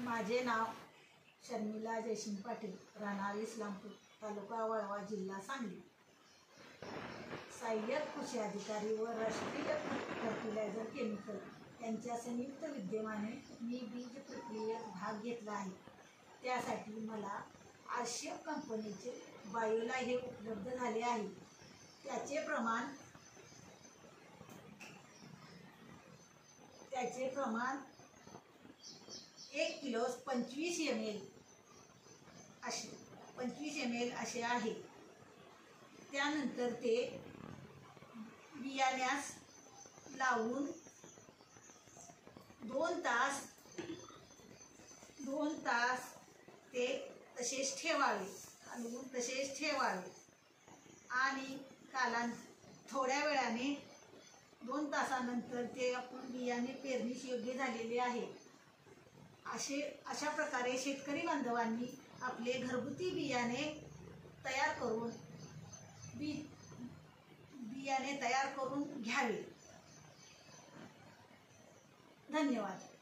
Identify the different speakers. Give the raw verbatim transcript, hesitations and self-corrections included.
Speaker 1: माझे नाव शर्मिला जयसिंग पाटील, राहणार इस्लामपूर, तालुका वाळवा, जिल्हा सांगली. सहाय्यक कृषी अधिकारी व राष्ट्रीय फर्टिलायझर केमिकल यांच्या संयुक्त विद्यमाने मी बीज प्रक्रियेत भाग घेतला आहे. त्यासाठी मला आरशेफ कंपनीचे बायोला हे उपलब्ध झाले आहे. त्याचे प्रमाण त्याचे प्रमाण एक किलोस पंचवीस एम एल असे पंचवीस एम एल असे आहे. त्यानंतर ते बियाण्यास लावून दोन तास दोन तास ते तसेच ठेवावे हलवून तसेच ठेवावे आणि कालां थोड्या वेळाने दोन तासानंतर ते आपण बियाणे पेरणीस योग्य झालेले आहे. असे अशा प्रकारे शेतकरी बांधवांनी आपले घरगुती बियाणे तयार करून बी बियाणे तयार करून घ्यावे. धन्यवाद.